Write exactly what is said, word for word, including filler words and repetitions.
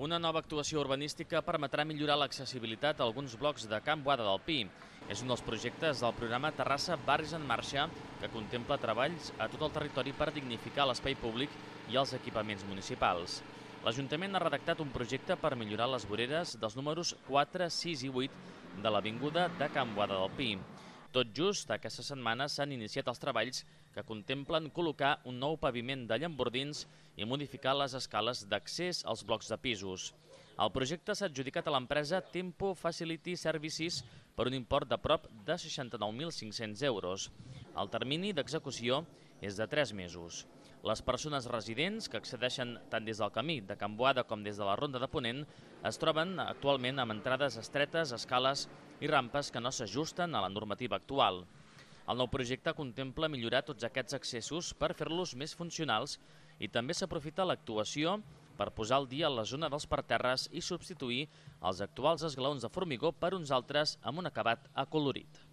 Una nova actuació urbanística permetrà millorar l'accessibilitat a alguns blocs de Can Boada del Pi. És un dels projectes del programa Terrassa Barris en Marxa, que contempla treballs a tot el territori per dignificar l'espai públic i els equipaments municipals. L'Ajuntament ha redactat un projecte per millorar les voreres dels números quatre, sis i vuit de l'avinguda de Can Boada del Pi. Tot just, aquesta setmana s'han iniciat els treballs que contemplen col·locar un nou paviment de llambordins i modificar les escales d'accés als blocs de pisos. El projecte s'ha adjudicat a l'empresa Tempo Facility Services per un import de prop de seixanta-nou mil cinc-cents euros. El termini d'execució és de tres mesos. Les persones residents que accedeixen tant des del camí de Can Boada com des de la Ronda de Ponent es troben actualment amb entrades estretes, escales i rampes que no s'ajusten a la normativa actual. El nou projecte contempla millorar tots aquests accessos per fer-los més funcionals i també s'aprofita l'actuació per posar al dia la zona dels parterres i substituir els actuals esglaons de formigó per uns altres amb un acabat acolorit.